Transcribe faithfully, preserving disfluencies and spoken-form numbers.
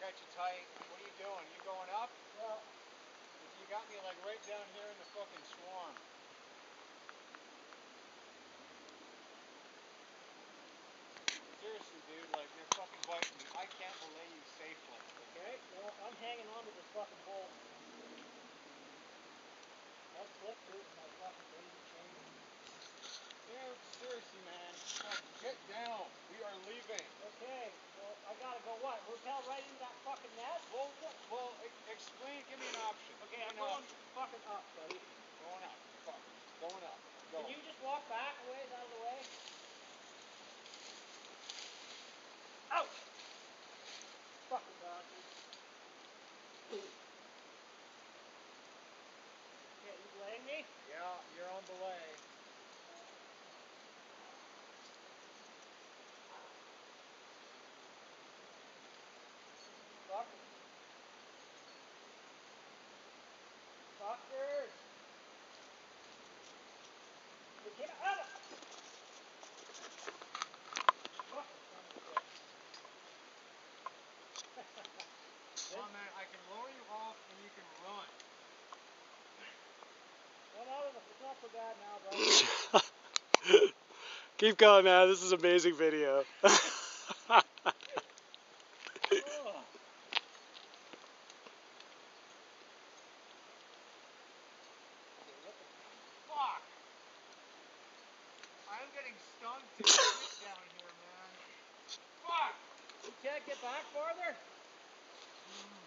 got you tight. What are you doing? You going up? Well, you got me like right down here in the fucking swarm. Seriously, dude, like they're fucking biting me. I can't belay you safely. Okay, well, I'm hanging on to this fucking bolt. I'll slip through with my fucking crazy chain. Dude, seriously, man. Fuck, get down. We are leaving. Okay, well, I gotta go what? Rappel right into that fucking net? Well, well, explain. Give me an option. Okay, give I'm going option. fucking up, buddy. Going up. Fuck. Going up. Go. Can you just walk back a ways out of the way? Ouch! Fucking bastard. Okay, you belaying me? Yeah, you're on belay. Fuckers. Fuckers. We can't. Ah! Fucking son of a bitch. Come on, man. I can lower you off and you can run. One out of the, it's not so bad now, buddy. Keep going, man. This is an amazing video. Oh. Fuck! I'm getting stung to shit down here, man. Fuck! You can't get back farther? Mm.